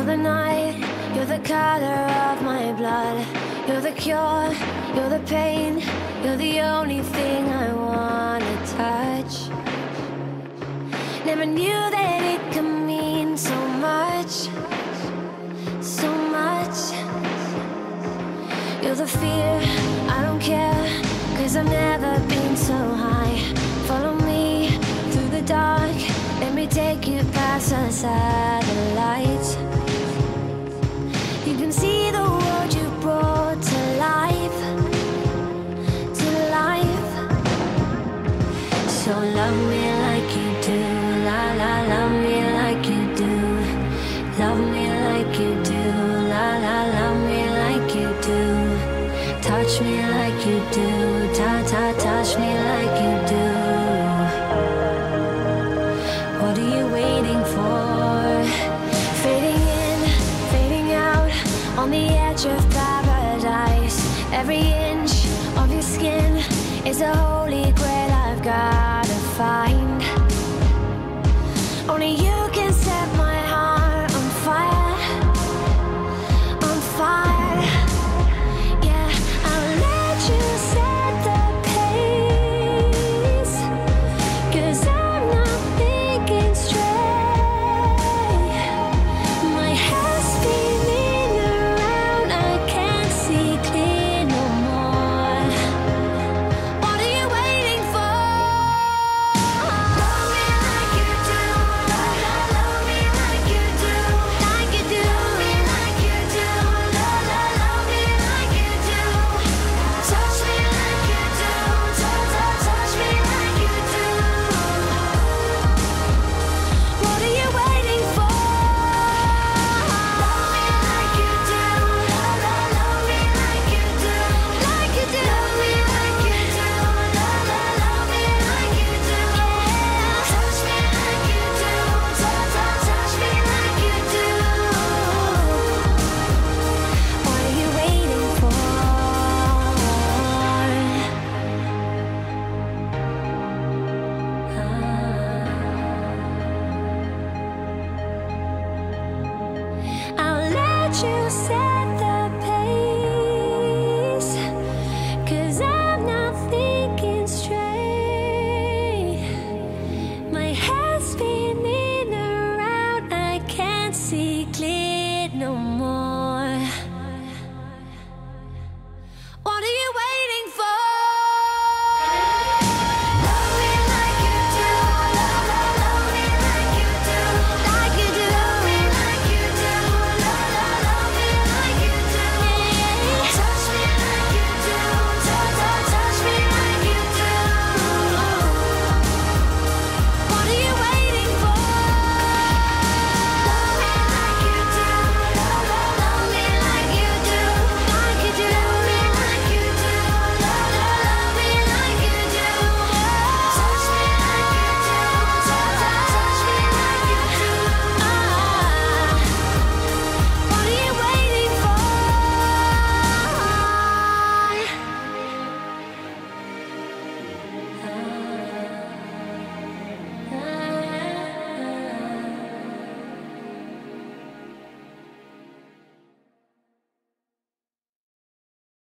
the night, you're the color of my blood. You're the cure, you're the pain, you're the only thing I wanna touch. Never knew that it could mean so much, so much. You're the fear, I don't care, 'cause I've never been so high. Follow me through the dark, let me take you past the satellites. You can see the world you brought to life, to life. So love me like you do, la la, love me like you do. Love me like you do, la la, love me like you do. Touch me like you do, ta ta, touch me like you do. What are you waiting for? Fading in, fading out, on the edge of paradise. Every inch of your skin is a holy grail I've gotta find. Only you